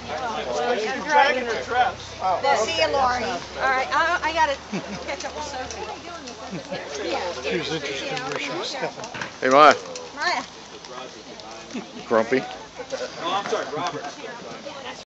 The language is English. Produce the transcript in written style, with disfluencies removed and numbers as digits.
She's dragging her dress. See you, Lori. All right, I got to catch up with Sophie. She was interested in where she was stepping. Hey, Maya. Maya. Grumpy. Oh, I'm sorry, Robert.